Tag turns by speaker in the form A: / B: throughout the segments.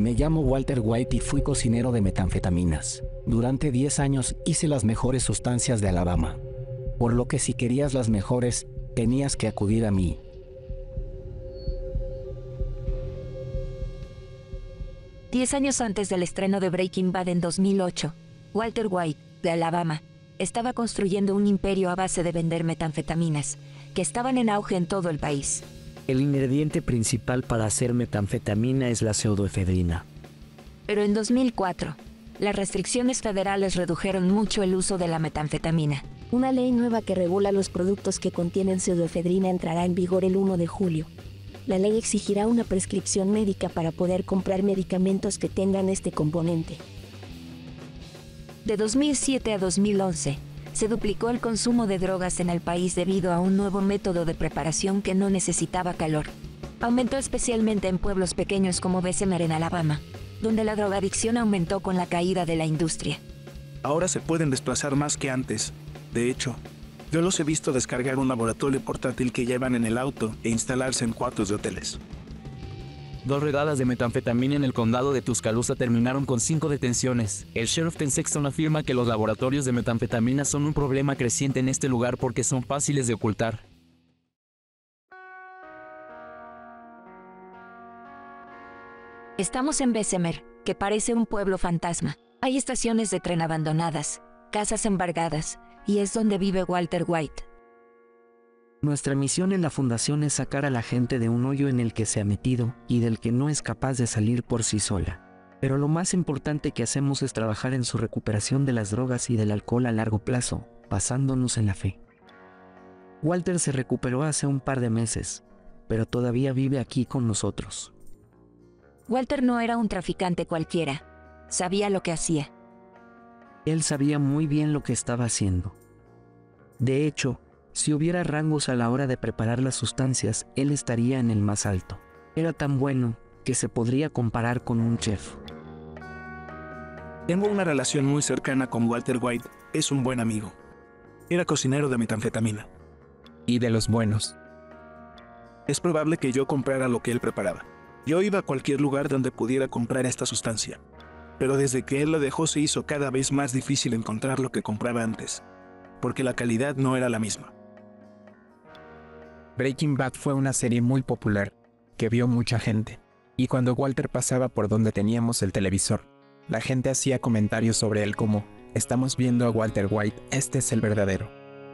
A: Me llamo Walter White y fui cocinero de metanfetaminas. Durante 10 años hice las mejores sustancias de Alabama. Por lo que si querías las mejores, tenías que acudir a mí.
B: Diez años antes del estreno de Breaking Bad en 2008, Walter White, de Alabama, estaba construyendo un imperio a base de vender metanfetaminas, que estaban en auge en todo el país.
C: El ingrediente principal para hacer metanfetamina es la pseudoefedrina.
B: Pero en 2004, las restricciones federales redujeron mucho el uso de la metanfetamina.
D: Una ley nueva que regula los productos que contienen pseudoefedrina entrará en vigor el 1 de julio. La ley exigirá una prescripción médica para poder comprar medicamentos que tengan este componente.
B: De 2007 a 2011, se duplicó el consumo de drogas en el país debido a un nuevo método de preparación que no necesitaba calor. Aumentó especialmente en pueblos pequeños como Bessemer en Alabama, donde la drogadicción aumentó con la caída de la industria.
E: Ahora se pueden desplazar más que antes. De hecho, yo los he visto descargar un laboratorio portátil que llevan en el auto e instalarse en cuartos de hoteles.
F: 2 redadas de metanfetamina en el condado de Tuscaloosa terminaron con 5 detenciones. El sheriff Ken Sexton afirma que los laboratorios de metanfetamina son un problema creciente en este lugar porque son fáciles de ocultar.
B: Estamos en Bessemer, que parece un pueblo fantasma. Hay estaciones de tren abandonadas, casas embargadas, y es donde vive Walter White.
C: Nuestra misión en la fundación es sacar a la gente de un hoyo en el que se ha metido y del que no es capaz de salir por sí sola. Pero lo más importante que hacemos es trabajar en su recuperación de las drogas y del alcohol a largo plazo, basándonos en la fe. Walter se recuperó hace un par de meses, pero todavía vive aquí con nosotros.
B: Walter no era un traficante cualquiera. Sabía lo que hacía.
C: Él sabía muy bien lo que estaba haciendo. De hecho, si hubiera rangos a la hora de preparar las sustancias, él estaría en el más alto. Era tan bueno que se podría comparar con un chef.
E: Tengo una relación muy cercana con Walter White. Es un buen amigo. Era cocinero de metanfetamina.
G: Y de los buenos.
E: Es probable que yo comprara lo que él preparaba. Yo iba a cualquier lugar donde pudiera comprar esta sustancia. Pero desde que él la dejó se hizo cada vez más difícil encontrar lo que compraba antes, porque la calidad no era la misma.
G: Breaking Bad fue una serie muy popular, que vio mucha gente. Y cuando Walter pasaba por donde teníamos el televisor, la gente hacía comentarios sobre él como, estamos viendo a Walter White, este es el verdadero.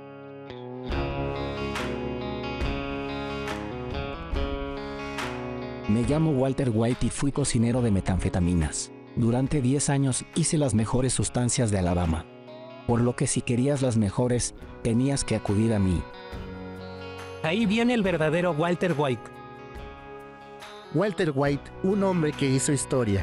A: Me llamo Walter White y fui cocinero de metanfetaminas. Durante 10 años hice las mejores sustancias de Alabama. Por lo que si querías las mejores, tenías que acudir a mí.
H: Ahí viene el verdadero Walter White.
I: Walter White, un hombre que hizo historia.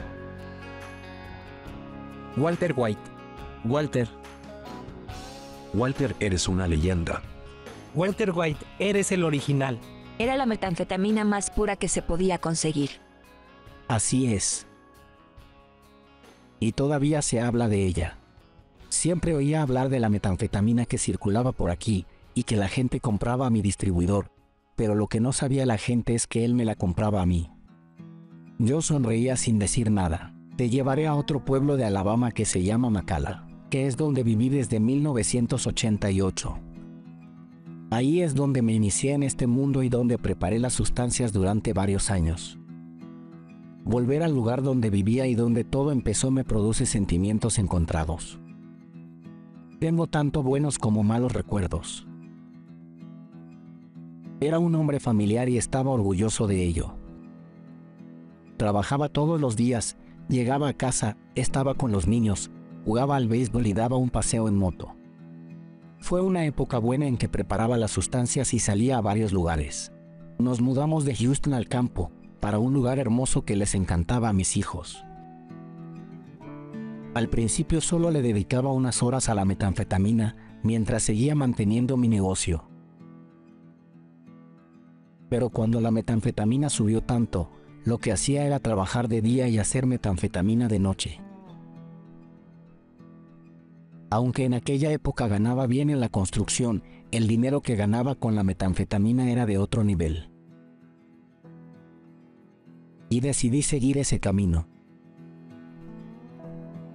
F: Walter White. Walter.
J: Walter, eres una leyenda.
H: Walter White, eres el original.
B: Era la metanfetamina más pura que se podía conseguir.
A: Así es. Y todavía se habla de ella. Siempre oía hablar de la metanfetamina que circulaba por aquí y que la gente compraba a mi distribuidor, pero lo que no sabía la gente es que él me la compraba a mí. Yo sonreía sin decir nada. Te llevaré a otro pueblo de Alabama que se llama McCalla, que es donde viví desde 1988. Ahí es donde me inicié en este mundo y donde preparé las sustancias durante varios años. Volver al lugar donde vivía y donde todo empezó me produce sentimientos encontrados. Tengo tanto buenos como malos recuerdos. Era un hombre familiar y estaba orgulloso de ello. Trabajaba todos los días, llegaba a casa, estaba con los niños, jugaba al béisbol y daba un paseo en moto. Fue una época buena en que preparaba las sustancias y salía a varios lugares. Nos mudamos de Houston al campo, para un lugar hermoso que les encantaba a mis hijos. Al principio solo le dedicaba unas horas a la metanfetamina mientras seguía manteniendo mi negocio. Pero cuando la metanfetamina subió tanto, lo que hacía era trabajar de día y hacer metanfetamina de noche. Aunque en aquella época ganaba bien en la construcción, el dinero que ganaba con la metanfetamina era de otro nivel. Y decidí seguir ese camino.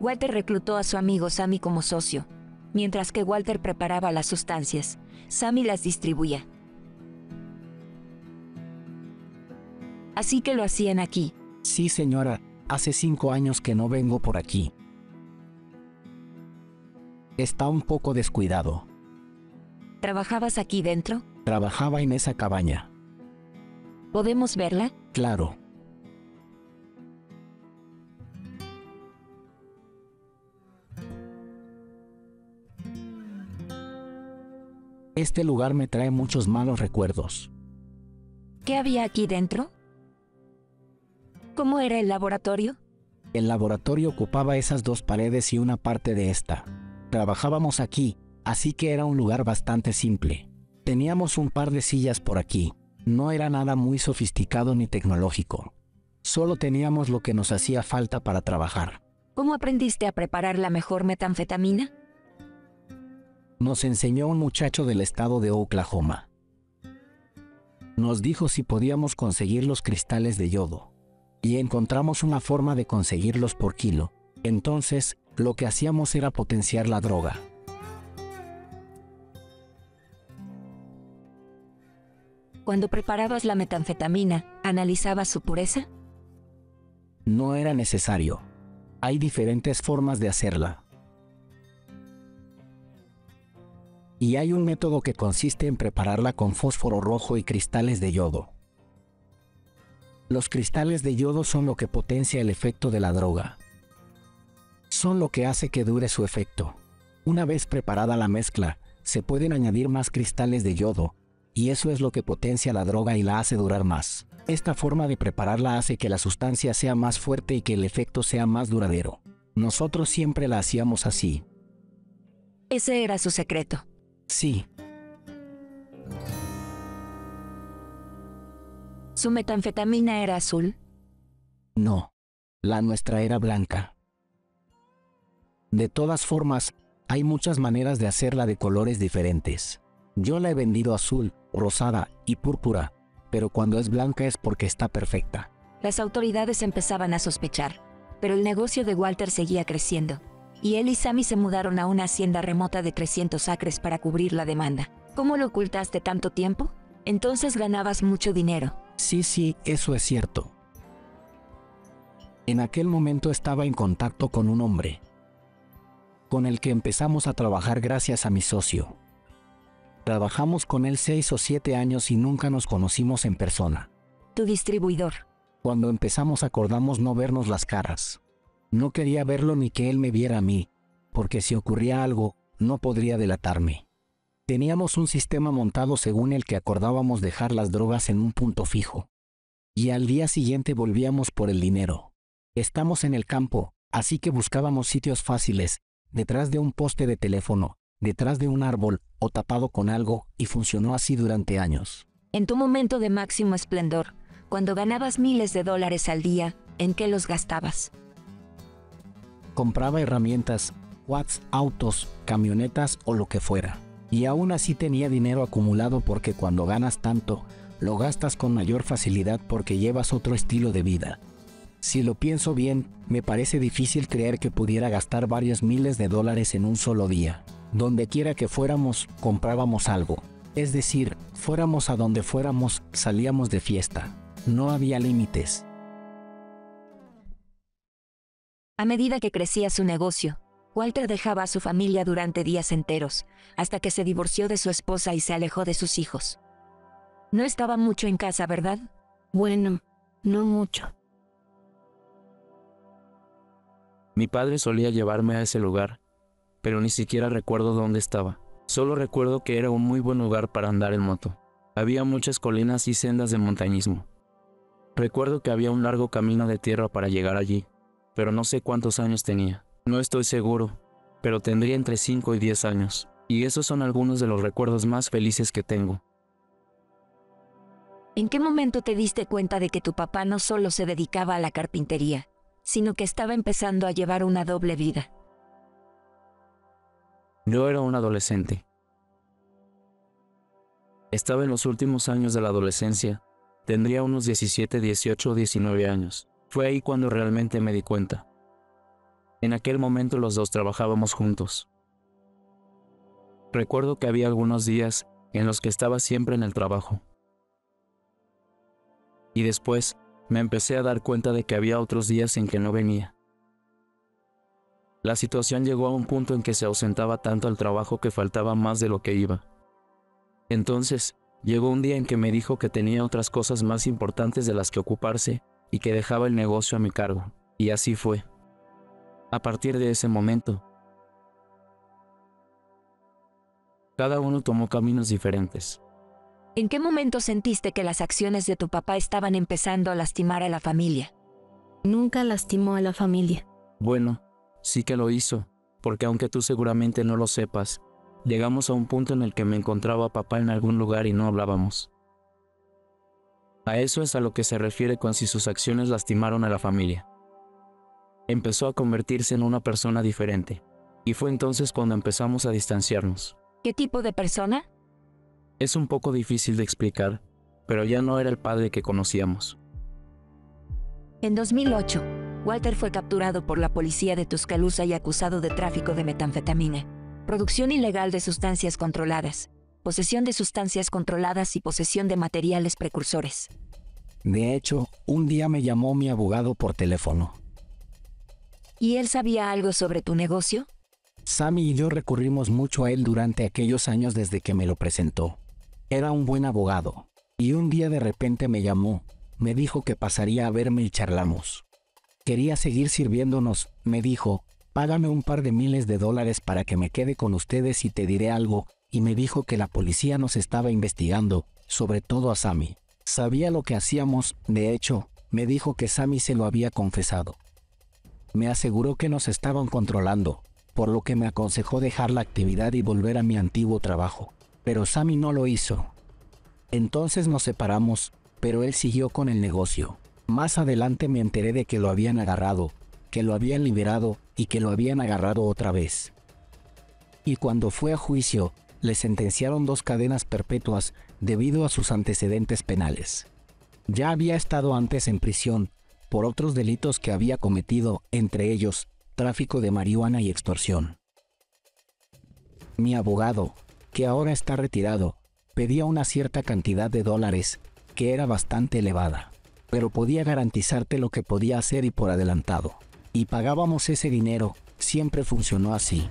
B: Walter reclutó a su amigo Sammy como socio. Mientras que Walter preparaba las sustancias, Sammy las distribuía. Así que lo hacían aquí.
A: Sí, señora, hace 5 años que no vengo por aquí. Está un poco descuidado.
B: ¿Trabajabas aquí dentro?
A: Trabajaba en esa cabaña.
B: ¿Podemos verla?
A: Claro. Este lugar me trae muchos malos recuerdos.
B: ¿Qué había aquí dentro? ¿Cómo era el laboratorio?
A: El laboratorio ocupaba esas 2 paredes y una parte de esta. Trabajábamos aquí, así que era un lugar bastante simple. Teníamos un par de sillas por aquí. No era nada muy sofisticado ni tecnológico. Solo teníamos lo que nos hacía falta para trabajar.
B: ¿Cómo aprendiste a preparar la mejor metanfetamina?
A: Nos enseñó un muchacho del estado de Oklahoma. Nos dijo si podíamos conseguir los cristales de yodo. Y encontramos una forma de conseguirlos por kilo. Entonces, lo que hacíamos era potenciar la droga.
B: Cuando preparabas la metanfetamina, ¿analizabas su pureza?
A: No era necesario. Hay diferentes formas de hacerla. Y hay un método que consiste en prepararla con fósforo rojo y cristales de yodo. Los cristales de yodo son lo que potencia el efecto de la droga. Son lo que hace que dure su efecto. Una vez preparada la mezcla, se pueden añadir más cristales de yodo, y eso es lo que potencia la droga y la hace durar más. Esta forma de prepararla hace que la sustancia sea más fuerte y que el efecto sea más duradero. Nosotros siempre la hacíamos así.
B: Ese era su secreto.
A: Sí.
B: ¿Su metanfetamina era azul?
A: No, la nuestra era blanca. De todas formas, hay muchas maneras de hacerla de colores diferentes. Yo la he vendido azul, rosada y púrpura, pero cuando es blanca es porque está perfecta.
B: Las autoridades empezaban a sospechar, pero el negocio de Walter seguía creciendo, y él y Sammy se mudaron a una hacienda remota de 300 acres para cubrir la demanda. ¿Cómo lo ocultaste tanto tiempo? Entonces ganabas mucho dinero.
A: Sí, eso es cierto. En aquel momento estaba en contacto con un hombre, con el que empezamos a trabajar gracias a mi socio. Trabajamos con él 6 o 7 años y nunca nos conocimos en persona.
B: Tu distribuidor.
A: Cuando empezamos acordamos no vernos las caras. No quería verlo ni que él me viera a mí, porque si ocurría algo, no podría delatarme. Teníamos un sistema montado según el que acordábamos dejar las drogas en un punto fijo. Y al día siguiente volvíamos por el dinero. Estamos en el campo, así que buscábamos sitios fáciles, detrás de un poste de teléfono, detrás de un árbol o tapado con algo, y funcionó así durante años.
B: En tu momento de máximo esplendor, cuando ganabas miles de dólares al día, ¿en qué los gastabas?
A: Compraba herramientas, quads, autos, camionetas o lo que fuera. Y aún así tenía dinero acumulado porque cuando ganas tanto, lo gastas con mayor facilidad porque llevas otro estilo de vida. Si lo pienso bien, me parece difícil creer que pudiera gastar varios miles de dólares en un solo día. Donde quiera que fuéramos, comprábamos algo. Es decir, fuéramos a donde fuéramos, salíamos de fiesta. No había límites.
B: A medida que crecía su negocio, Walter dejaba a su familia durante días enteros, hasta que se divorció de su esposa y se alejó de sus hijos. No estaba mucho en casa, ¿verdad?
D: Bueno, no mucho.
F: Mi padre solía llevarme a ese lugar, pero ni siquiera recuerdo dónde estaba. Solo recuerdo que era un muy buen lugar para andar en moto. Había muchas colinas y sendas de montañismo. Recuerdo que había un largo camino de tierra para llegar allí, pero no sé cuántos años tenía. No estoy seguro, pero tendría entre 5 y 10 años, y esos son algunos de los recuerdos más felices que tengo.
B: ¿En qué momento te diste cuenta de que tu papá no solo se dedicaba a la carpintería, sino que estaba empezando a llevar una doble vida?
F: Yo era un adolescente. Estaba en los últimos años de la adolescencia. Tendría unos 17, 18 o 19 años. Fue ahí cuando realmente me di cuenta. En aquel momento los dos trabajábamos juntos. Recuerdo que había algunos días en los que estaba siempre en el trabajo. Y después me empecé a dar cuenta de que había otros días en que no venía. La situación llegó a un punto en que se ausentaba tanto al trabajo que faltaba más de lo que iba. Entonces, llegó un día en que me dijo que tenía otras cosas más importantes de las que ocuparse y que dejaba el negocio a mi cargo. Y así fue. A partir de ese momento, cada uno tomó caminos diferentes.
B: ¿En qué momento sentiste que las acciones de tu papá estaban empezando a lastimar a la familia?
D: Nunca lastimó a la familia.
F: Bueno, sí que lo hizo, porque aunque tú seguramente no lo sepas, llegamos a un punto en el que me encontraba papá en algún lugar y no hablábamos. A eso es a lo que se refiere con si sus acciones lastimaron a la familia. Empezó a convertirse en una persona diferente, y fue entonces cuando empezamos a distanciarnos.
B: ¿Qué tipo de persona?
F: Es un poco difícil de explicar, pero ya no era el padre que conocíamos.
B: En 2008, Walter fue capturado por la policía de Tuscaloosa y acusado de tráfico de metanfetamina, producción ilegal de sustancias controladas, posesión de sustancias controladas y posesión de materiales precursores.
A: De hecho, un día me llamó mi abogado por teléfono.
B: ¿Y él sabía algo sobre tu negocio?
A: Sammy y yo recurrimos mucho a él durante aquellos años desde que me lo presentó. Era un buen abogado, y un día de repente me llamó, me dijo que pasaría a verme y charlamos. Quería seguir sirviéndonos, me dijo, págame un par de miles de dólares para que me quede con ustedes y te diré algo, y me dijo que la policía nos estaba investigando, sobre todo a Sammy. Sabía lo que hacíamos, de hecho, me dijo que Sammy se lo había confesado. Me aseguró que nos estaban controlando, por lo que me aconsejó dejar la actividad y volver a mi antiguo trabajo. Pero Sammy no lo hizo. Entonces nos separamos, pero él siguió con el negocio. Más adelante me enteré de que lo habían agarrado, que lo habían liberado y que lo habían agarrado otra vez. Y cuando fue a juicio, le sentenciaron 2 cadenas perpetuas debido a sus antecedentes penales. Ya había estado antes en prisión por otros delitos que había cometido, entre ellos, tráfico de marihuana y extorsión. Mi abogado, que ahora está retirado, pedía una cierta cantidad de dólares, que era bastante elevada, pero podía garantizarte lo que podía hacer y por adelantado. Y pagábamos ese dinero, siempre funcionó así.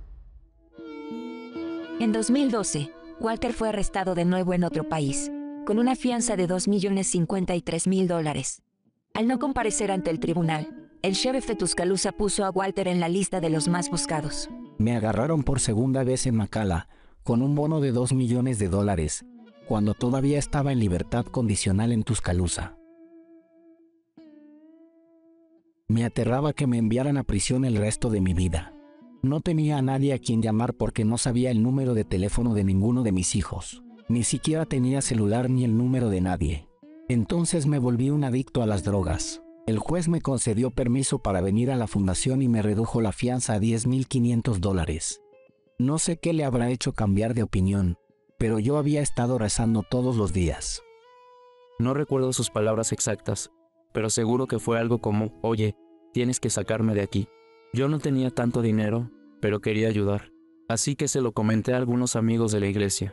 B: En 2012, Walter fue arrestado de nuevo en otro país, con una fianza de $2,053,000. Al no comparecer ante el tribunal, el sheriff de Tuscaloosa puso a Walter en la lista de los más buscados.
A: Me agarraron por segunda vez en McCalla, con un bono de $2 millones, cuando todavía estaba en libertad condicional en Tuscaloosa. Me aterraba que me enviaran a prisión el resto de mi vida. No tenía a nadie a quien llamar porque no sabía el número de teléfono de ninguno de mis hijos. Ni siquiera tenía celular ni el número de nadie. Entonces me volví un adicto a las drogas. El juez me concedió permiso para venir a la fundación y me redujo la fianza a $10,500. No sé qué le habrá hecho cambiar de opinión, pero yo había estado rezando todos los días.
F: No recuerdo sus palabras exactas, pero seguro que fue algo como, oye, tienes que sacarme de aquí. Yo no tenía tanto dinero, pero quería ayudar, así que se lo comenté a algunos amigos de la iglesia.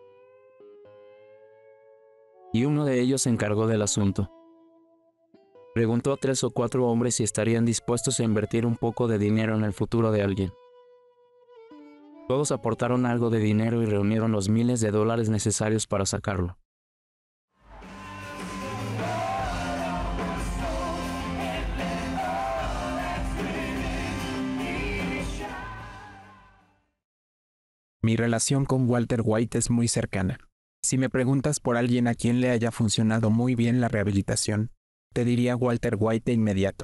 F: Y uno de ellos se encargó del asunto. Preguntó a 3 o 4 hombres si estarían dispuestos a invertir un poco de dinero en el futuro de alguien. Todos aportaron algo de dinero y reunieron los miles de dólares necesarios para sacarlo.
G: Mi relación con Walter White es muy cercana. Si me preguntas por alguien a quien le haya funcionado muy bien la rehabilitación, te diría Walter White de inmediato.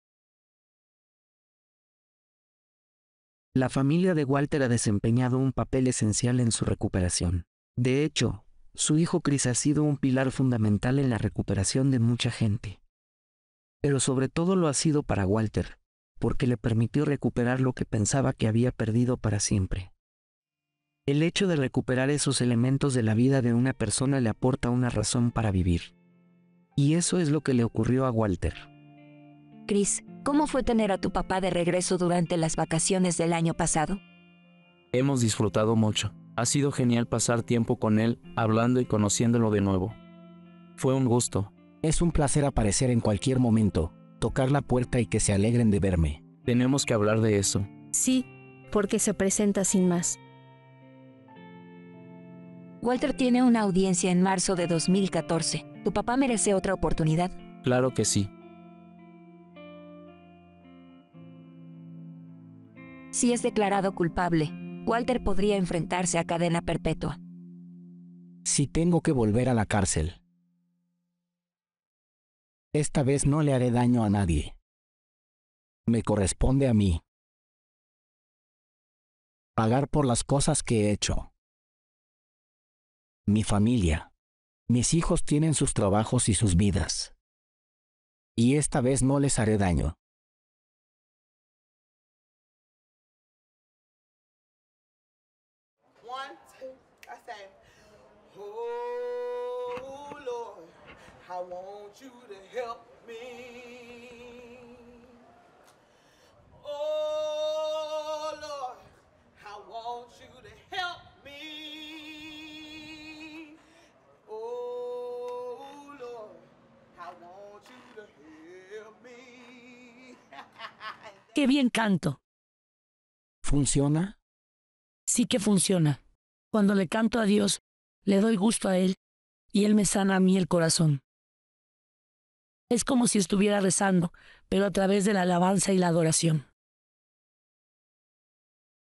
C: La familia de Walter ha desempeñado un papel esencial en su recuperación. De hecho, su hijo Chris ha sido un pilar fundamental en la recuperación de mucha gente. Pero sobre todo lo ha sido para Walter, porque le permitió recuperar lo que pensaba que había perdido para siempre. El hecho de recuperar esos elementos de la vida de una persona le aporta una razón para vivir. Y eso es lo que le ocurrió a Walter.
B: Chris, ¿Cómo fue tener a tu papá de regreso durante las vacaciones del año pasado?
F: Hemos disfrutado mucho. Ha sido genial pasar tiempo con él, hablando y conociéndolo de nuevo. Fue un gusto.
A: Es un placer aparecer en cualquier momento, tocar la puerta y que se alegren de verme.
F: Tenemos que hablar de eso.
D: Sí, porque se presenta sin más.
B: Walter tiene una audiencia en marzo de 2014. ¿Tu papá merece otra oportunidad?
F: Claro que sí.
B: Si es declarado culpable, Walter podría enfrentarse a cadena perpetua.
A: Si tengo que volver a la cárcel, esta vez no le haré daño a nadie. Me corresponde a mí pagar por las cosas que he hecho. Mi familia, mis hijos tienen sus trabajos y sus vidas. Y esta vez no les haré daño.
K: Oh Lord, I want you to help me. Oh Lord, I want you to help me. Oh Lord, I want you to help me.
L: ¡Qué bien canto!
A: ¿Funciona?
L: Sí que funciona. Cuando le canto a Dios, le doy gusto a Él y Él me sana a mí el corazón. Es como si estuviera rezando, pero a través de la alabanza y la adoración.